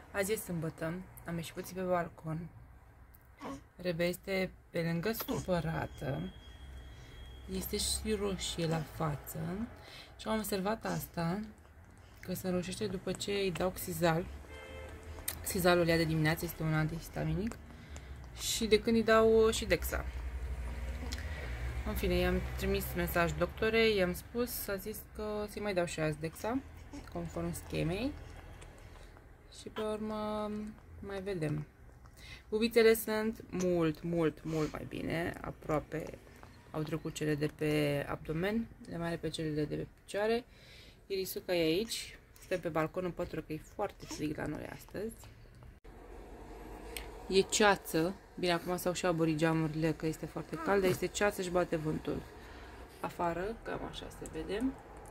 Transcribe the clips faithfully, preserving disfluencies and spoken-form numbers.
Azi e sâmbătă, am ieșit puțin pe balcon. Rebe este pe lângă supărată. Este și roșie la față. Și am observat asta, că se înroșește după ce îi dau Xizal. Xizalul ea de dimineață este un antihistaminic. Și de când îi dau și Dexa. În fine, i-am trimis mesaj doctorei, i-am spus, a zis că să-i mai dau și azi Dexa, conform schemei. Și pe urmă mai vedem. Bubițele sunt mult, mult, mult mai bine. Aproape au trecut cele de pe abdomen, le mai are pe cele de pe picioare. Irisuca e aici. Suntem pe balcon în pătură că e foarte frig la noi astăzi. E ceață. Bine, acum s-au și aborit geamurile că este foarte cald, dar este ceață și bate vântul. Afară, cam așa se vede.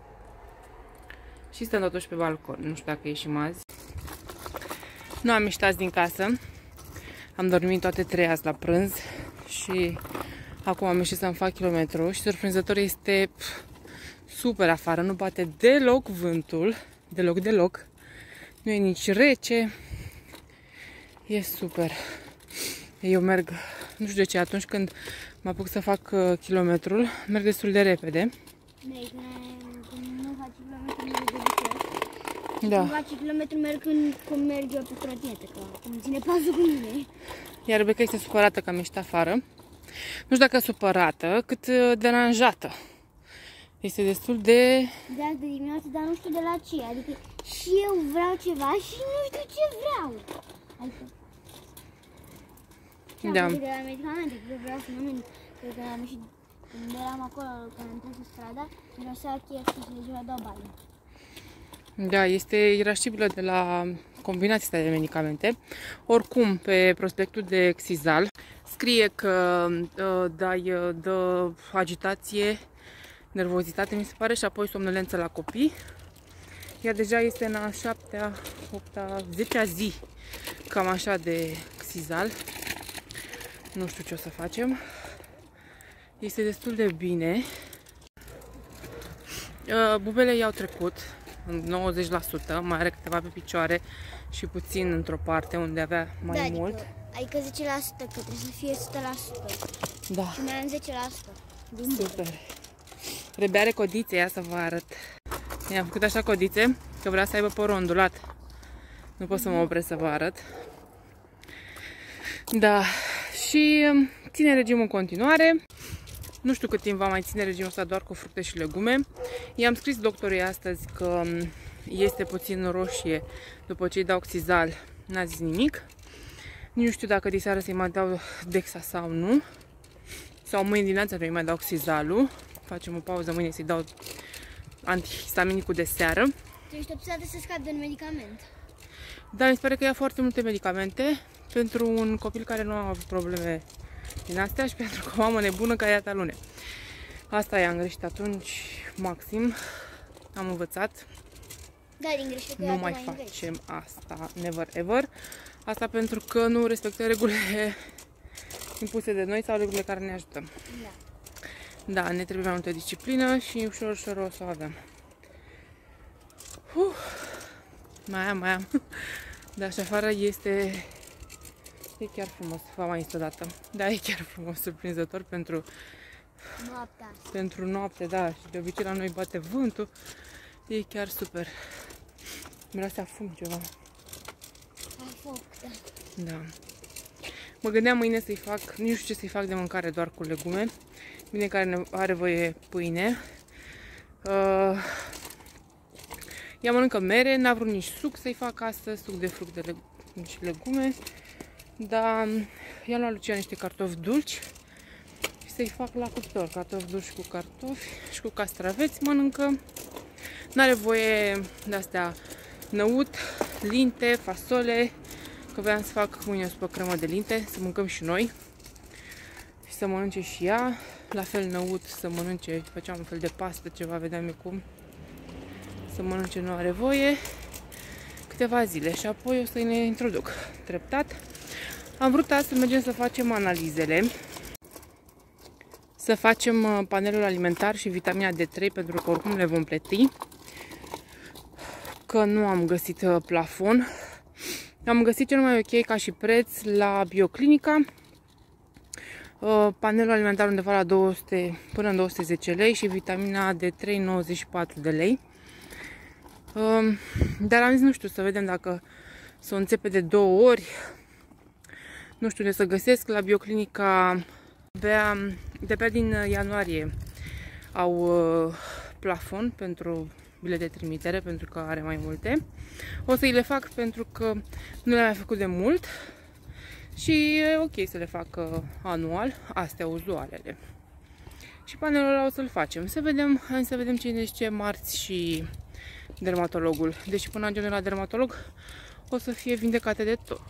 Și stăm totuși pe balcon. Nu știu dacă ieșim azi. Nu am ieșit azi din casă. Am dormit toate trei azi la prânz. Și acum am ieșit să-mi fac kilometru. Și surprinzător este pf, super afară. Nu bate deloc vântul. Deloc, deloc. Nu e nici rece. E super. Eu merg, nu știu de ce, atunci când mă apuc să fac uh, kilometrul, merg destul de repede. Când nu faci kilometru, merg de obicei. Da. Când faci kilometru, merg când, când merg eu pe trotinetă, că îmi ține pasul cu mine. Iar Rebecca este supărată că am ieșit afară. Nu știu dacă supărată, cât uh, deranjată. Este destul de... De azi de dimineață, dar nu știu de la ce. Adică și eu vreau ceva și nu știu ce vreau. Adică... Da. De la medicamente, că vreau să mănânc. Cred că am ieșit, când eram acolo, când am tras strada, mirosea K F C și le jura două bani. Da, este irascibilă de la combinația asta de medicamente. Oricum, pe prospectul de Xizal scrie că uh, dai, uh, dă agitație, nervozitate, mi se pare, și apoi somnolență la copii. Ea deja este în a șaptea, opta, zecea zi, cam așa, de Xizal. Nu știu ce o să facem. Este destul de bine. Bubele i-au trecut în nouăzeci la sută, mai are câteva pe picioare și puțin într-o parte unde avea mai da, mult. Adică, adică zece la sută, că trebuie să fie o sută la sută. Da. Și mai am zece la sută. Din super. Rebe are codițe, ia să vă arăt. I-am făcut așa codițe, că vrea să aibă părul ondulat. Nu pot să mă opresc să vă arăt. Da. Și ține regimul în continuare. Nu știu cât timp va mai ține regimul ăsta, doar cu fructe și legume. I-am scris doctorului astăzi că este puțin roșie după ce îi dau Xizal. N-a zis nimic. Nu știu dacă diseară să-i mai dau Dexa sau nu. Sau mâine dimineața nu-i mai dau Xizalul. Facem o pauză mâine să-i dau antihistaminicul de seară. Tu ești obsedată să scapi de un medicament. Da, mi se pare că ia foarte multe medicamente pentru un copil care nu a avut probleme din astea și pentru că o mamă nebună care ia talune. Asta i-am greșit atunci, maxim. Am învățat. Da, din greșeală nu mai facem înveți. Asta, never ever. Asta pentru că nu respectăm regulile impuse de noi sau regulile care ne ajută. Da. Da, ne trebuie mai multă disciplină și ușor, ușor o să o avem. Uh, mai am, mai am. Dar și afară este... E chiar frumos, v-am mai zis odată. Da, e chiar frumos, surprinzător pentru noaptea. Pentru noapte, da. Și de obicei la noi bate vântul. E chiar super. Miroase a fum ceva. A foc, da. Da. Mă gândeam mâine să-i fac, nu știu ce să-i fac de mâncare, doar cu legume. Bine care are voie pâine. Uh, ea mănâncă mere, n-a vrut nici suc să-i fac astăzi, suc de fructe leg și legume. Dar i-am luat Lucia niște cartofi dulci și să-i fac la cuptor. Cartofi dulci cu cartofi și cu castraveți mănâncă. N-are voie de-astea năut, linte, fasole. Că voiam să fac mâine o supă cremă de linte, să mâncăm și noi. Și să mănânce și ea. La fel năut, să mănânce, făceam un fel de pastă, ceva, vedeam eu cum. Să mănânce, nu are voie. Câteva zile și apoi o să ne introduc treptat. Am vrut azi să mergem să facem analizele. Să facem panelul alimentar și vitamina D trei, pentru că oricum le vom plăti. Că nu am găsit plafon. Am găsit cel mai ok ca și preț la Bioclinica. Panelul alimentar undeva la două sute până în două sute zece lei și vitamina D trei nouăzeci și patru de lei. Dar am zis, nu știu, să vedem dacă să o înțepe de două ori. Nu știu unde să găsesc. La Bioclinica de pe din ianuarie au plafon pentru bilete de trimitere, pentru că are mai multe. O să îi le fac pentru că nu le-am mai făcut de mult și e ok să le fac anual, astea uzualele. Și panelul ăla o să-l facem. Să vedem, hai să vedem cine zice marți și dermatologul. Deci până ajungem la dermatolog o să fie vindecate de tot.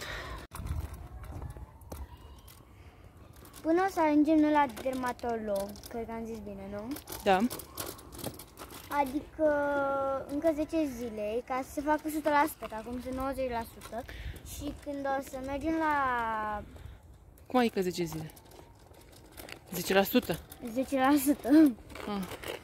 Până o să ajungem la dermatolog, cred că am zis bine, nu? Da. Adică încă zece zile, ca să se facă o sută la sută, că acum sunt nouăzeci la sută. Și când o să mergem la... Cum adică zece zile? zece la sută? zece la sută. Ah.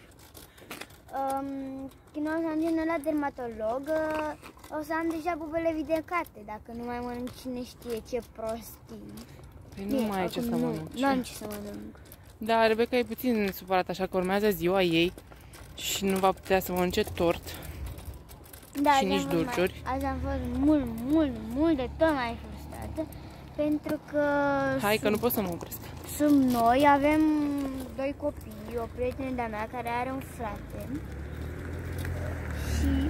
Um, când o să ajungem la dermatolog, o să am deja bubele vindecate, dacă nu mai mănânc cine știe ce prostii. Păi nu mai ai ce să mănânci. Nu am ce să mănânc. Da, Rebecca e puțin supărat, așa că urmează ziua ei și nu va putea să mănânce tort Da, și nici dulciuri. Mai, azi am fost mult, mult, mult de tot mai frustrată, pentru că... Hai că nu pot să mă opresc. Sunt noi, avem doi copii, o prietenă de-a mea care are un frate și,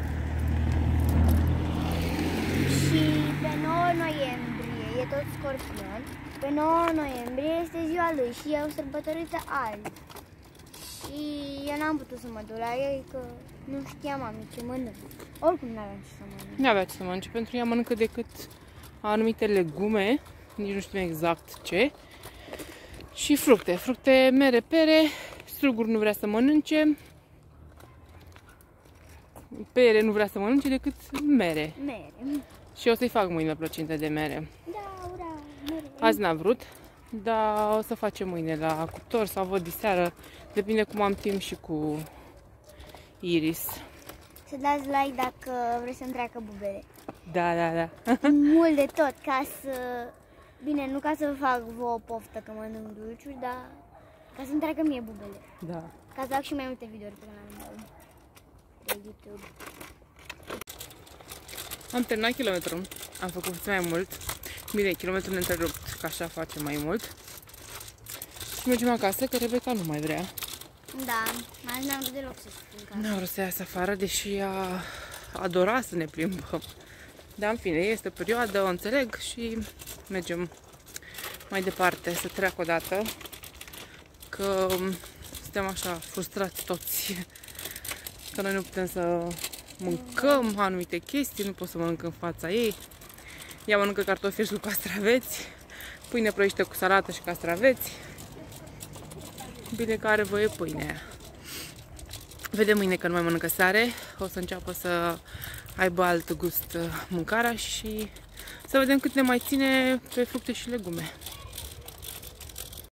și pe nouă noiembrie, e tot Scorpion, pe nouă noiembrie este ziua lui și e o sărbătoriță azi. Și eu n-am putut să mă duc la ei, că nu știam mami ce mănânc. Oricum n-aveam ce să mănânc. Nu avea ce să mănânce, pentru ea mănâncă decât anumite legume, nici nu știu exact ce. Și fructe, fructe, mere, pere, struguri nu vrea să mănânce, pere nu vrea să mănânce decât mere. Mere. Și o să-i fac mâine plăcinte de mere. Da, ura, mere. Azi n-a vrut, dar o să facem mâine la cuptor sau văd diseară, depinde cum am timp și cu Iris. Să dați like dacă vreți să-mi treacă bubele. Da, da, da. Mult de tot, ca să... Bine, nu ca să vă fac vouă o poftă că mănânc dulciuri, dar ca să-mi treacă mie bubele. Da. Ca să fac și mai multe videouri pe canalul meu de YouTube. Am terminat kilometrul, am făcut puțin mai mult. Bine, kilometrul neîntrerupt, că așa face mai mult. Și mergem acasă, că Rebecca nu mai vrea. Da, mai n-am vrut deloc să stau în casă. Nu vreau să iasă afară, deși a adora să ne plimbăm. Dar în fine, este o perioadă, o înțeleg și mergem mai departe, să treacă o dată. Că suntem așa frustrați toți. Că noi nu putem să mâncăm anumite chestii, nu pot să mănânc în fața ei. Ea mănâncă cartofi cu castraveți, pâine prăjită cu salată și castraveți. Bine că are voie pâinea. Vedem mâine că nu mai mănâncă sare, o să înceapă să aibă alt gust mâncarea și să vedem cât ne mai ține pe fructe și legume.